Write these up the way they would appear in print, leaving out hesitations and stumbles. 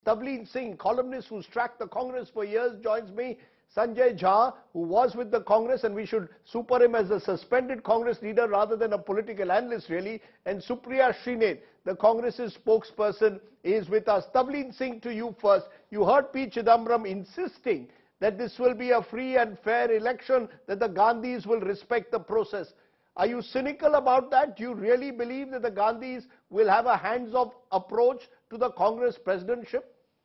Tavleen Singh, columnist who's tracked the Congress for years, joins me. Sanjay Jha, who was with the Congress, and we should super him as a suspended Congress leader rather than a political analyst really. And Supriya Srinath, the Congress's spokesperson, is with us. Tavleen Singh, to you first. You heard P. Chidambaram insisting that this will be a free and fair election, that the Gandhis will respect the process. Are you cynical about that? Do you really believe that the Gandhis will have a hands-off approach to the Congress presidentship?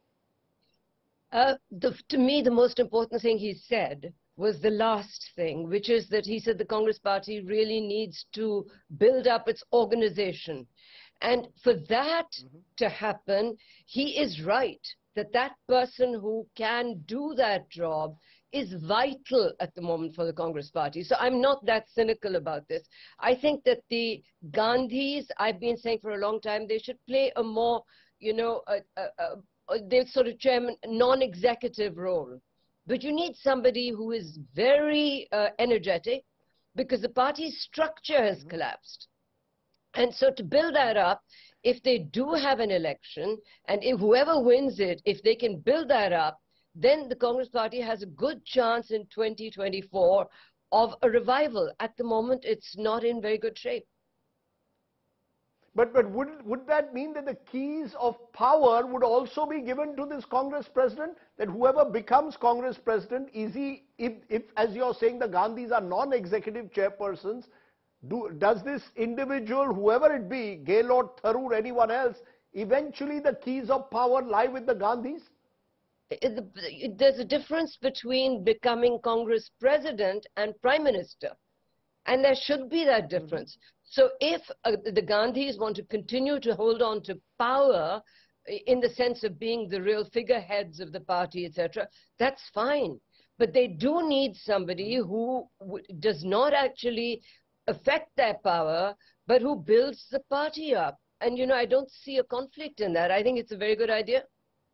To me, the most important thing he said was the last thing, which is that he said the Congress party really needs to build up its organization. And for that to happen, he is right that that person who can do that job is vital at the moment for the Congress party. So I'm not that cynical about this. I think that the Gandhis, I've been saying for a long time, they should play a more, they're sort of chairman, non-executive role. But you need somebody who is very energetic, because the party's structure has collapsed. And so to build that up, if they do have an election, and if whoever wins it, if they can build that up, then the Congress party has a good chance in 2024 of a revival. At the moment, it's not in very good shape. But would that mean that the keys of power would also be given to this Congress president? That whoever becomes Congress president, is he, if as you're saying, the Gandhis are non-executive chairpersons, does this individual, whoever it be, Gehlot, Tharoor, anyone else, eventually the keys of power lie with the Gandhis? There's a difference between becoming Congress president and prime minister. And there should be that difference. So if the Gandhis want to continue to hold on to power in the sense of being the real figureheads of the party, etc., that's fine. But they do need somebody who does not actually affect their power, but who builds the party up. And, I don't see a conflict in that. I think it's a very good idea.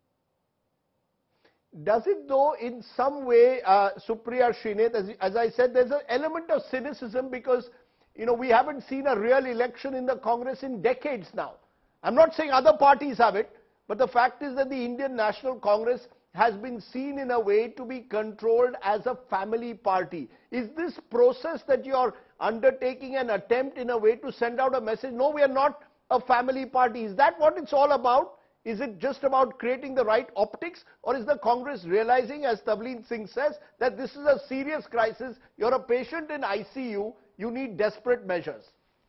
Does it though in some way, Supriya Srinath, as I said, there's an element of cynicism because, we haven't seen a real election in the Congress in decades now. I'm not saying other parties have it, but the fact is that the Indian National Congress has been seen in a way to be controlled as a family party. Is this process that you're undertaking an attempt in a way to send out a message, no, we are not a family party? Is that what it's all about? Is it just about creating the right optics, or is the Congress realizing, as Tavleen Singh says, that this is a serious crisis, you're a patient in ICU, you need desperate measures?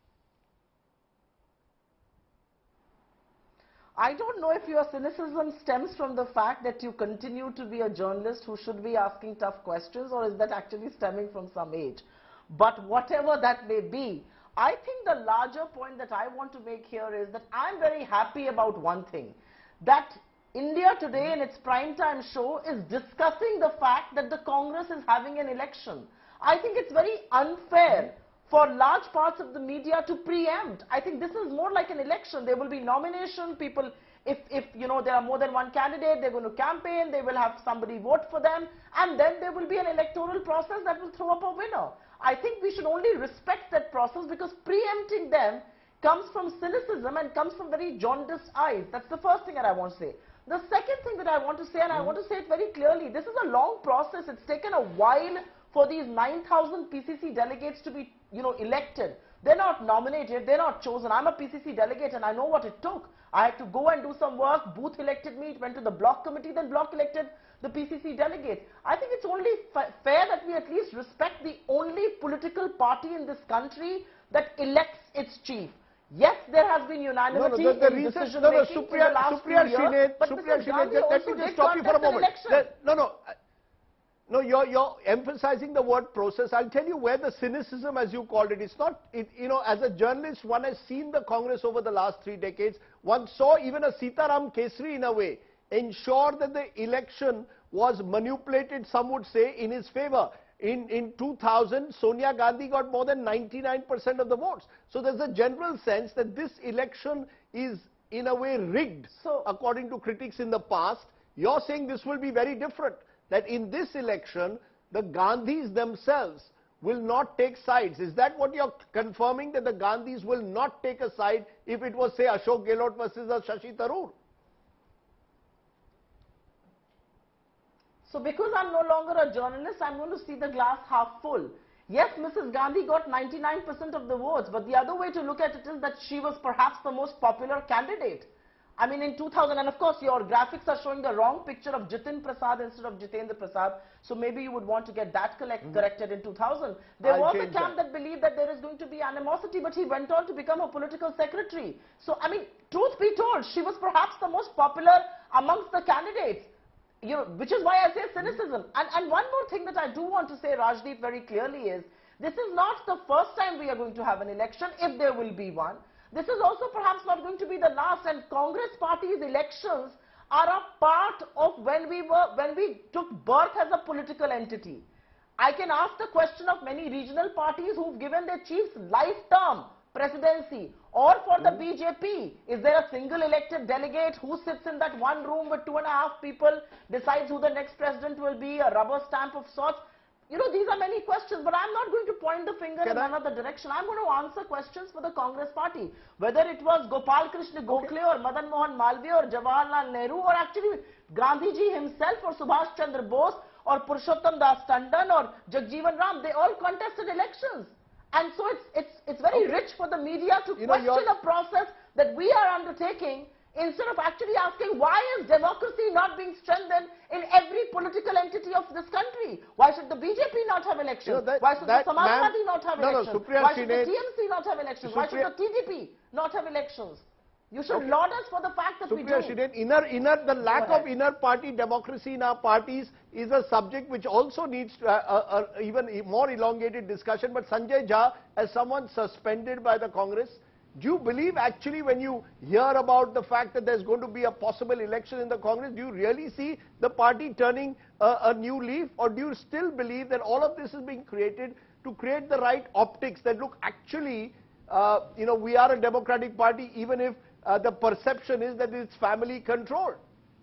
I don't know if your cynicism stems from the fact that you continue to be a journalist who should be asking tough questions, or is that actually stemming from some age? But whatever that may be, I think the larger point that I want to make here is that I'm very happy about one thing, that India Today in its primetime show is discussing the fact that the Congress is having an election. I think it's very unfair for large parts of the media to preempt. I think this is more like an election. There will be nomination, people, if there are more than one candidate, they're going to campaign, they will have somebody vote for them, and then there will be an electoral process that will throw up a winner. I think we should only respect that process, because preempting them comes from cynicism and comes from very jaundiced eyes. That's the first thing that I want to say. The second thing that I want to say, and I want to say it very clearly, this is a long process. It's taken a while for these 9,000 PCC delegates to be, elected. They're not nominated, they're not chosen. I'm a PCC delegate and I know what it took. I had to go and do some work. Booth elected me, it went to the block committee, then block elected the PCC delegate. I think it's only fair that we at least respect the only political party in this country that elects its chief. Yes, there has been unanimity in decision making in the last few years, but Mr. Gandhi also did contest an election. No, you're emphasizing the word process. I'll tell you where the cynicism, as you called it, it's not, as a journalist, one has seen the Congress over the last 3 decades. One saw even a Sitaram Kesri, in a way, ensure that the election was manipulated, some would say, in his favor. In 2000, Sonia Gandhi got more than 99% of the votes. So there's a general sense that this election is, in a way, rigged, according to critics in the past. You're saying this will be very different, that in this election, the Gandhis themselves will not take sides. Is that what you're confirming, that the Gandhis will not take a side if it was, say, Ashok Gehlot versus Shashi Tharoor? So because I'm no longer a journalist, I'm going to see the glass half full. Yes, Mrs. Gandhi got 99% of the votes, but the other way to look at it is that she was perhaps the most popular candidate. I mean, in 2000, and of course your graphics are showing the wrong picture of Jitin Prasad instead of Jitendra Prasad, so maybe you would want to get that corrected in 2000. There was a camp that believed that there is going to be animosity, but he went on to become a political secretary. So, I mean, truth be told, she was perhaps the most popular amongst the candidates. You know, which is why I say cynicism. And one more thing that I do want to say, Rajdeep, very clearly is, this is not the first time we are going to have an election, if there will be one. This is also perhaps not going to be the last, and Congress party's elections are a part of when we took birth as a political entity. I can ask the question of many regional parties who've given their chiefs life-term presidency, or for the BJP, is there a single elected delegate who sits in that one room with 2.5 people, decides who the next president will be, a rubber stamp of sorts? You know, these are many questions, but I'm not going to point the finger in another direction. I'm going to answer questions for the Congress party. Whether it was Gopal Krishna Gokhale or Madan Mohan Malviya or Jawaharlal Nehru, or actually Gandhi ji himself or Subhash Chandra Bose or Purushottam Das Tandon or Jagjeevan Ram, they all contested elections. And so it's very rich for the media to question a process that we are undertaking, instead of actually asking, why is democracy not being strengthened in every political entity of this country? Why should the BJP not have elections? Why should the Samaj Party not have elections? Why should the TMC not have elections? Why should the TDP not have elections? You should laud us for the fact that we do. The lack of inner party democracy in our parties is a subject which also needs to even more elongated discussion. But Sanjay Jha, as someone suspended by the Congress, do you believe actually, when you hear about the fact that there's going to be a possible election in the Congress, do you really see the party turning a new leaf, or do you still believe that all of this is being created to create the right optics that look, actually, we are a democratic party, even if the perception is that it's family controlled?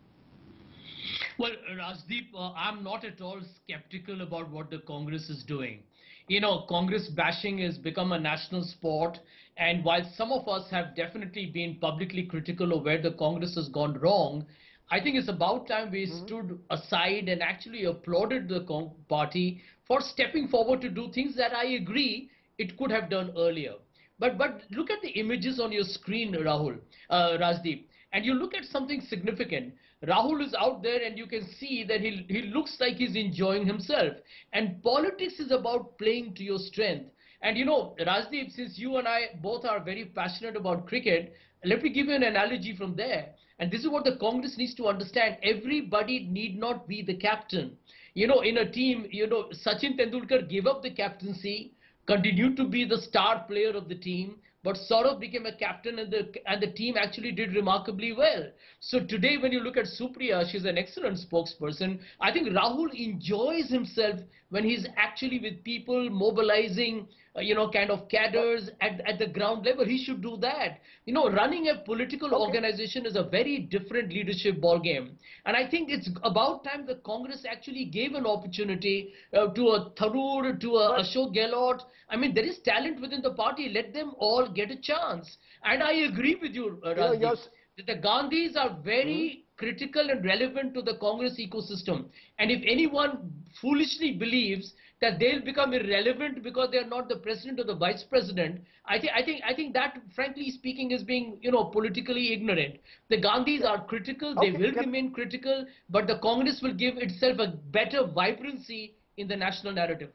Well, Rajdeep, I'm not at all skeptical about what the Congress is doing. You know, Congress bashing has become a national sport, and while some of us have definitely been publicly critical of where the Congress has gone wrong, I think it's about time we stood aside and actually applauded the party for stepping forward to do things that I agree it could have done earlier. But look at the images on your screen, Rajdeep, and you look at something significant. Rahul is out there, and you can see that he looks like he's enjoying himself. And politics is about playing to your strength. And you know, Rajdeep, since you and I both are very passionate about cricket, let me give you an analogy from there. And this is what the Congress needs to understand. Everybody need not be the captain. You know, in a team, you know, Sachin Tendulkar gave up the captaincy, continued to be the star player of the team, but Saurav became a captain, and the team actually did remarkably well. So today, when you look at Supriya, she's an excellent spokesperson. I think Rahul enjoys himself when he's actually with people, mobilizing, kind of cadres at the ground level. He should do that. You know, running a political organization is a very different leadership ballgame. And I think it's about time the Congress actually gave an opportunity to a Tharoor, to a Ashok Gehlot. I mean, there is talent within the party. Let them all get a chance. And I agree with you, Rajdeep, that the Gandhis are very critical and relevant to the Congress ecosystem. And if anyone foolishly believes that they'll become irrelevant because they are not the president or the vice president, I think that, frankly speaking, is being, politically ignorant. The Gandhis are critical. They will remain critical, but the Congress will give itself a better vibrancy in the national narrative.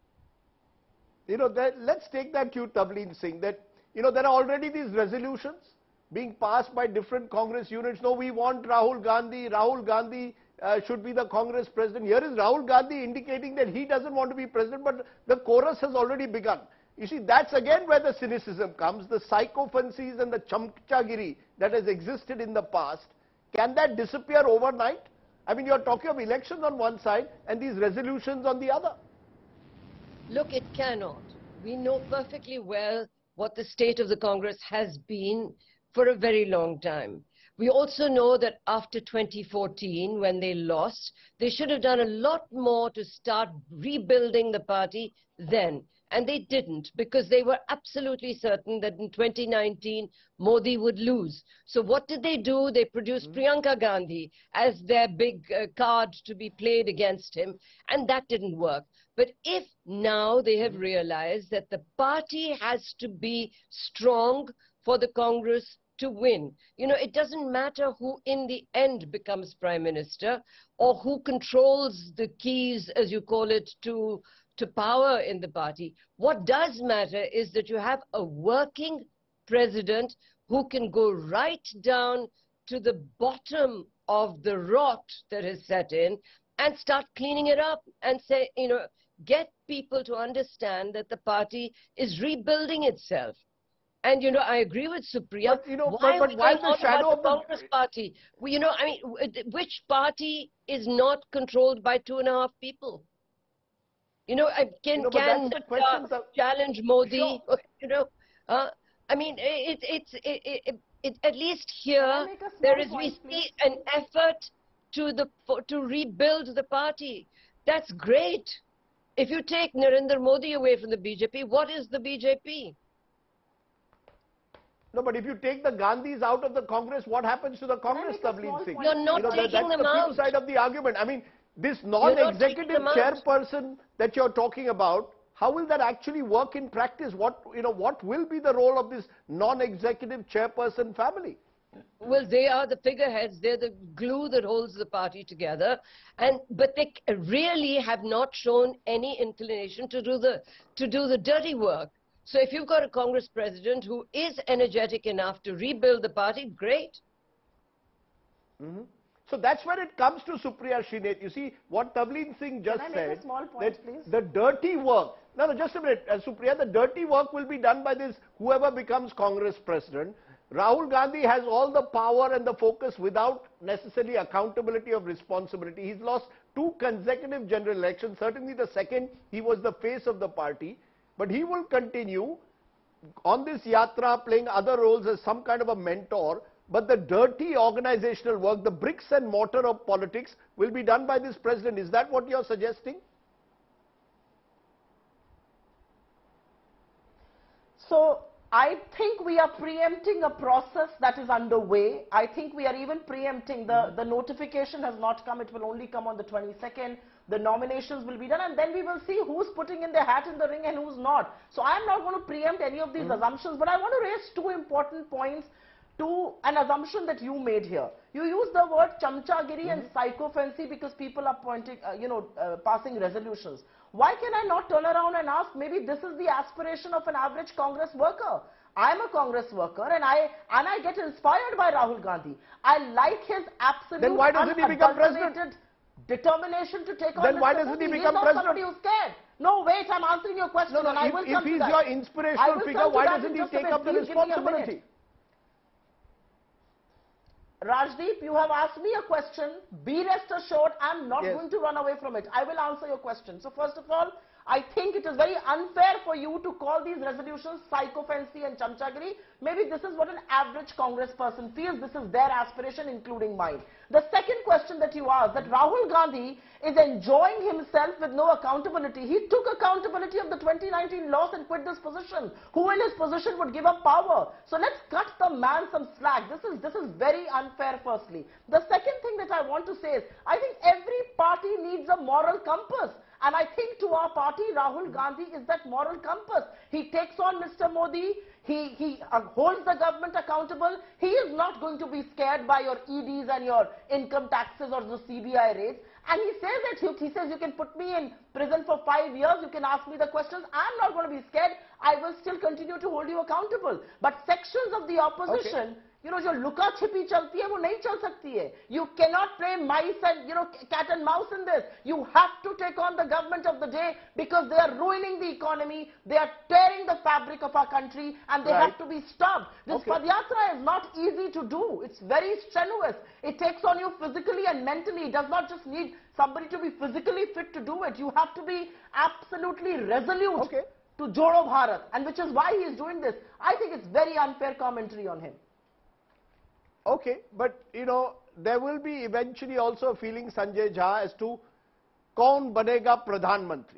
Let's take that cue, Tavleen Singh, that, there are already these resolutions being passed by different Congress units. No, we want Rahul Gandhi. Rahul Gandhi should be the Congress president. Here is Rahul Gandhi indicating that he doesn't want to be president, but the chorus has already begun. You see, that's again where the cynicism comes, the sycophancies and the chamchagiri that has existed in the past. Can that disappear overnight? I mean, you're talking of elections on one side and these resolutions on the other. Look, it cannot. We know perfectly well what the state of the Congress has been for a very long time. We also know that after 2014, when they lost, they should have done a lot more to start rebuilding the party then. And they didn't, because they were absolutely certain that in 2019, Modi would lose. So what did they do? They produced Priyanka Gandhi as their big card to be played against him, and that didn't work. But if now they have realized that the party has to be strong for the Congress to win. You know, it doesn't matter who in the end becomes prime minister or who controls the keys, as you call it, to power in the party. What does matter is that you have a working president who can go right down to the bottom of the rot that has set in and start cleaning it up and say, you know, get people to understand that the party is rebuilding itself. And, you know, I agree with Supriya. But, you know, why but why the shadow of the Congress party? Well, you know, I mean, which party is not controlled by 2.5 people? You know, can challenge Modi? Sure. You know, I mean, at least here we see an effort to rebuild the party. That's great. If you take Narendra Modi away from the BJP, what is the BJP? No, but if you take the Gandhis out of the Congress, what happens to the Congress, Tableen Singh? You're not taking them out. That's the flip side of the argument. I mean, this non-executive chairperson that you're talking about, how will that actually work in practice? What will be the role of this non-executive chairperson family? Well, they are the figureheads. They're the glue that holds the party together. But they really have not shown any inclination to do the dirty work. So if you've got a Congress president who is energetic enough to rebuild the party, great. So that's where it comes to Supriya Shrinet. You see, what Tableen Singh just said, Make a small point, please? the dirty work, no, just a minute, Supriya, the dirty work will be done by this, whoever becomes Congress president. Rahul Gandhi has all the power and the focus without necessarily accountability of responsibility. He's lost 2 consecutive general elections. Certainly the second, he was the face of the party. But he will continue on this yatra playing other roles as some kind of a mentor. But the dirty organizational work, the bricks and mortar of politics will be done by this president. Is that what you're suggesting? So I think we are preempting a process that is underway. I think we are even preempting the notification has not come. It will only come on the 22nd. The nominations will be done, and then we will see who's putting in their hat in the ring and who's not. So I'm not going to preempt any of these assumptions, but I want to raise 2 important points to an assumption that you made here. You used the word chamchagiri and psychophancy because people are passing resolutions. Why can I not turn around and ask, maybe this is the aspiration of an average Congress worker? I'm a Congress worker and I get inspired by Rahul Gandhi. I like his absolute Then why doesn't he become president? Determination to take on Then why doesn't he become president? He's not somebody who's scared. No, wait, I'm answering your question and I will come to that. If he's your inspirational figure, why doesn't he take up the responsibility? Rajdeep, you have asked me a question. Be rest assured, I'm not going to run away from it. I will answer your question. So first of all, I think it is very unfair for you to call these resolutions psychophancy and chamchagiri. Maybe this is what an average Congress person feels. This is their aspiration, including mine. The second question that you asked, that Rahul Gandhi is enjoying himself with no accountability. He took accountability of the 2019 loss and quit this position. Who in his position would give up power? So let's cut the man some slack. This is very unfair, firstly. The second thing that I want to say is, I think every party needs a moral compass. And I think to our party, Rahul Gandhi is that moral compass. He takes on Mr. Modi. He holds the government accountable. He is not going to be scared by your EDs and your income taxes or the CBI raids. And he says that he says you can put me in prison for 5 years. You can ask me the questions. I'm not going to be scared. I will still continue to hold you accountable. But sections of the opposition, you know, जो लुका छिपी चलती है वो नहीं चल सकती है. You cannot play mice and, cat and mouse in this. You have to take on the government of the day because they are ruining the economy. They are tearing the fabric of our country and they have to be stopped. This Padyatra is not easy to do. It's very strenuous. It takes on you physically and mentally. It does not just need somebody to be physically fit to do it. You have to be absolutely resolute to Jodo Bharat, and which is why he is doing this. I think it's very unfair commentary on him. Okay, but there will be eventually also a feeling, Sanjay Jha, as to kaun banega Pradhan Mantri.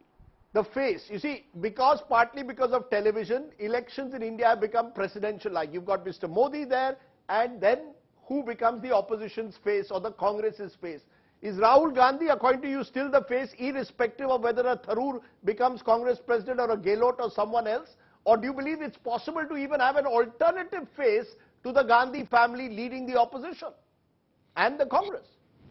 the face. You see, partly because of television, elections in India have become presidential-like. You've got Mr. Modi there, and then who becomes the opposition's face or the Congress's face? Is Rahul Gandhi, according to you, still the face, irrespective of whether a Tharoor becomes Congress president or a Gehlot or someone else? Or do you believe it's possible to even have an alternative face to the Gandhi family leading the opposition and the Congress?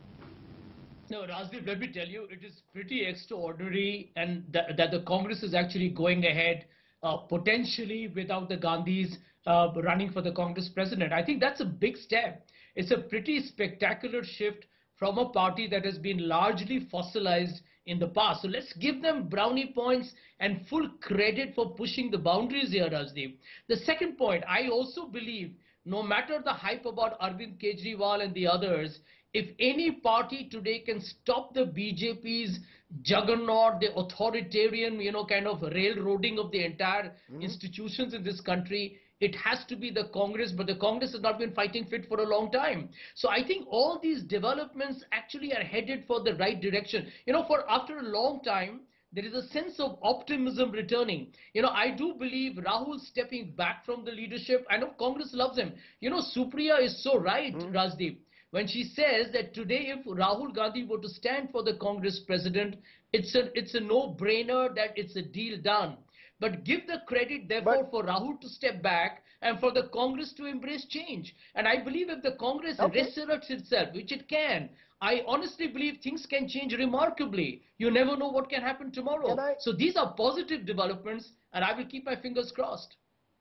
No, Rajdeep, let me tell you, it is pretty extraordinary and that the Congress is actually going ahead potentially without the Gandhis running for the Congress president. I think that's a big step. It's a pretty spectacular shift from a party that has been largely fossilized in the past. So let's give them brownie points and full credit for pushing the boundaries here, Rajdeep. The second point, I also believe, no matter the hype about Arvind Kejriwal and the others, if any party today can stop the BJP's juggernaut, the authoritarian, kind of railroading of the entire institutions in this country, it has to be the Congress, but the Congress has not been fighting fit for a long time. So I think all these developments actually are headed for the right direction. After a long time, there is a sense of optimism returning. I do believe Rahul stepping back from the leadership. I know Congress loves him. Supriya is so right, Rajdeep, when she says that today if Rahul Gandhi were to stand for the Congress president, it's a no-brainer that it's a deal done. But give the credit, therefore, for Rahul to step back and for the Congress to embrace change. And I believe if the Congress resurrects itself, which it can, I honestly believe things can change remarkably. You never know what can happen tomorrow. So these are positive developments, and I will keep my fingers crossed.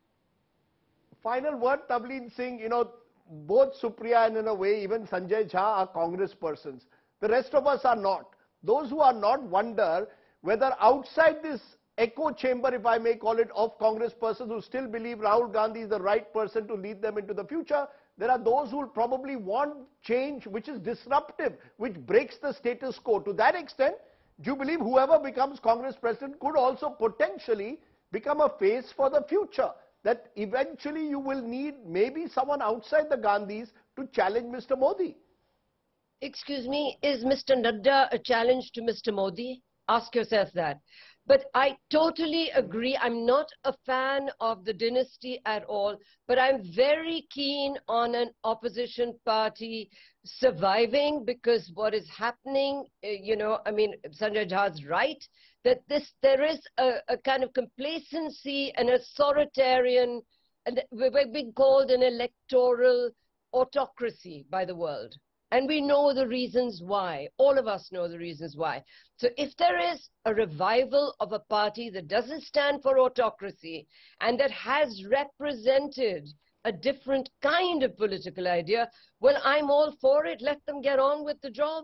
Final word, Tableen Singh, both Supriya and in a way even Sanjay Jha are Congress persons. The rest of us are not. Those who are not wonder whether outside this echo chamber, if I may call it, of Congress persons who still believe Rahul Gandhi is the right person to lead them into the future, there are those who will probably want change which is disruptive, which breaks the status quo. To that extent, do you believe whoever becomes Congress president could also potentially become a face for the future? That eventually you will need maybe someone outside the Gandhis to challenge Mr. Modi. Excuse me, is Mr. Nadda a challenge to Mr. Modi? Ask yourself that. But I totally agree. I'm not a fan of the dynasty at all, but I'm very keen on an opposition party surviving, because what is happening, Sanjay Jha is right, that there is a kind of complacency and authoritarian, and we're being called an electoral autocracy by the world. And we know the reasons why. All of us know the reasons why. So if there is a revival of a party that doesn't stand for autocracy and that has represented a different kind of political idea, well, I'm all for it. Let them get on with the job.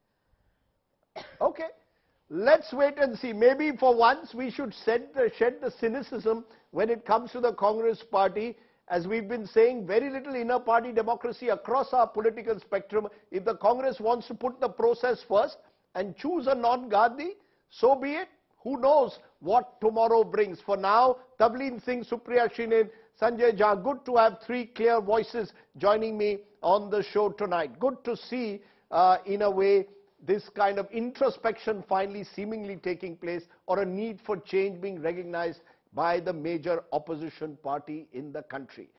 Okay. Let's wait and see. Maybe for once we should shed the cynicism when it comes to the Congress party. As we've been saying, very little inner party democracy across our political spectrum. If the Congress wants to put the process first and choose a non-Gandhi, so be it. Who knows what tomorrow brings. For now, Tableen Singh, Supriya Shinin, Sanjay Jha, good to have three clear voices joining me on the show tonight. Good to see, in a way, this kind of introspection finally seemingly taking place, or a need for change being recognized by the major opposition party in the country.